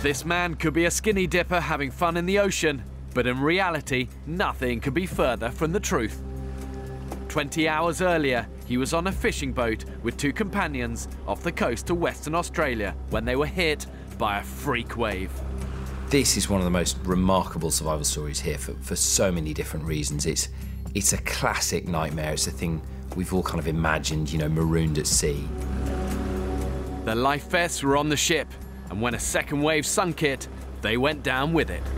This man could be a skinny dipper having fun in the ocean, but in reality, nothing could be further from the truth. 20 hours earlier, he was on a fishing boat with two companions off the coast of Western Australia when they were hit by a freak wave. This is one of the most remarkable survival stories here for so many different reasons. It's a classic nightmare. It's a thing we've all kind of imagined, you know, marooned at sea. The life vests were on the ship, and when a second wave sunk it, they went down with it.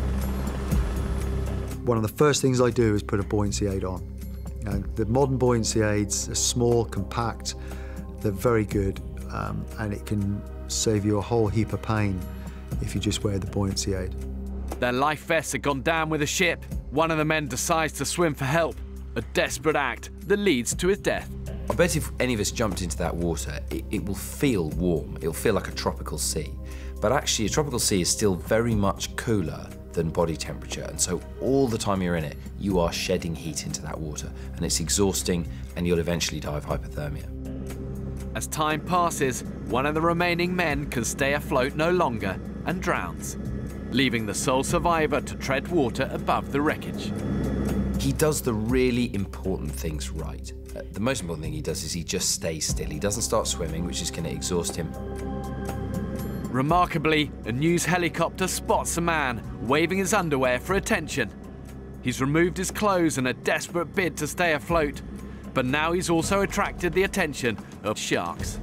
One of the first things I do is put a buoyancy aid on. The modern buoyancy aids are small, compact, they're very good, and it can save you a whole heap of pain if you just wear the buoyancy aid. Their life vests had gone down with the ship. One of the men decides to swim for help, a desperate act that leads to his death. I bet if any of us jumped into that water, it will feel warm. It'll feel like a tropical sea. But actually, a tropical sea is still very much cooler than body temperature, and so all the time you're in it, you are shedding heat into that water, and it's exhausting, and you'll eventually die of hypothermia. As time passes, one of the remaining men can stay afloat no longer and drowns, leaving the sole survivor to tread water above the wreckage. He does the really important things right. The most important thing he does is he just stays still. He doesn't start swimming, which is going to exhaust him. Remarkably, a news helicopter spots a man waving his underwear for attention. He's removed his clothes in a desperate bid to stay afloat, but now he's also attracted the attention of sharks.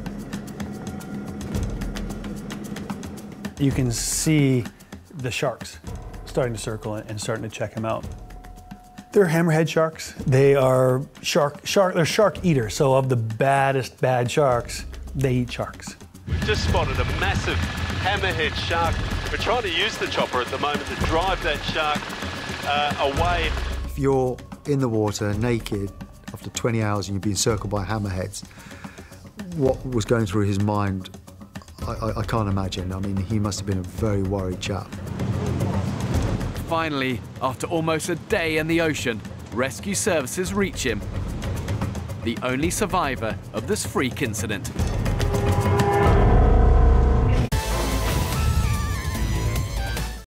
You can see the sharks starting to circle and starting to check him out. They're hammerhead sharks. They are they're shark eaters, so of the baddest bad sharks, they eat sharks. We've just spotted a massive hammerhead shark. We're trying to use the chopper at the moment to drive that shark away. If you're in the water naked after 20 hours and you've been circled by hammerheads, what was going through his mind, I can't imagine. I mean, he must have been a very worried chap. Finally, after almost a day in the ocean, rescue services reach him, the only survivor of this freak incident.